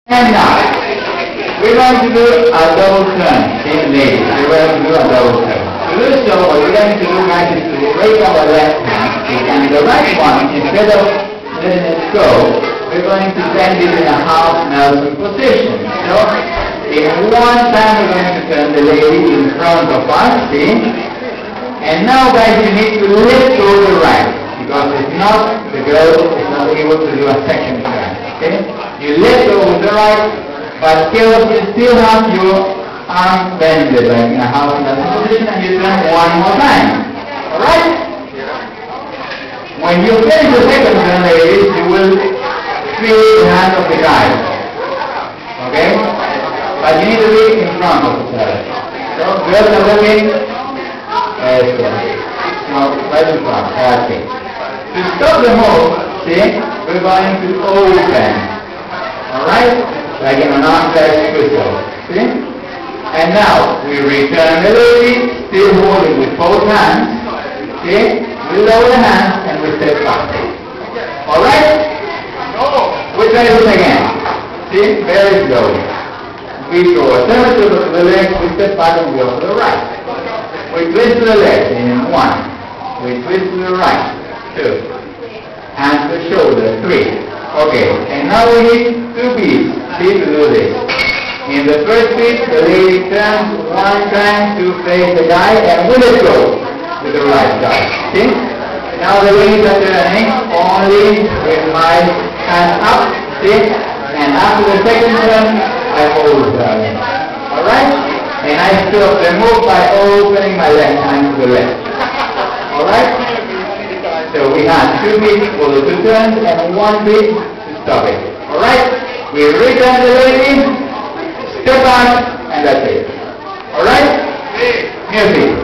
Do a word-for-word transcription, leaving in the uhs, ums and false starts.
And now, we're going to do a double turn in ladies. We're going to do a double turn. To do so, what we're going to do guys is to raise our left hand, and the right one, instead of letting it go, we're going to bend it in a half Nelson position. So, in one time we're going to turn the lady in front of us, see? And now guys, you need to let go the right, because if not, the girl is not able to do a second turn, okay? You let go with the right, but still, you still have your arm bended like in a half Nelson position, and you turn one more time. Alright? When you finish the second turn, ladies, you will feel the hand of the guy. Okay? But you need to be in front of each other. So, girls are looking. Excellent. No, right in front. Okay. To stop the move, see, we're going to open. Alright? Like in an arm-flex whistle. See? And now, we return the lady, still holding with both hands. See? We lower the hands and we step back. Alright? We try this again. See? Very slowly. We go a turn to the left, we step back and we go to the right. We twist to the left in one. We twist to the right. Two. Hands to the shoulder. Three. Okay. And now we need two beats. See to do this. In the first beat, the lady turns one time to face the guy and we let go with the right side. See? Now the ladies are turning only with my hand up. See? And after the second turn, I hold her. Alright? And I stop the move by opening my left hand to the left. Alright? So we have two beats for the two turns and one beat to stop it. Alright? We return the lady, step back, and that's it. Alright? Music.